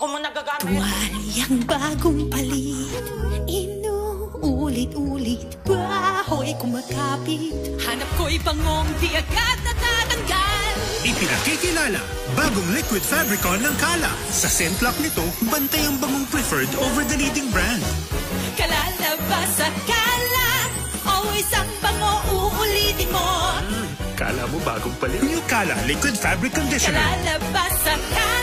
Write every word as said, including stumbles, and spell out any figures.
Ako mo nagagamit. Tuwalyang bagong palit, inuulit-ulit, bahoy kumakapit. Hanap ko'y bangong di agad natatanggal. Ipinakikilala, bagong liquid Fabricon ng Kala. Sa scent lock nito, bantay ang bangong preferred over the leading brand. Kalalabas sa Kala, always ang bango uulitin mo. Kala mo bagong palit? New Kala Liquid Fabric Conditioner. Kalalabas sa Kala.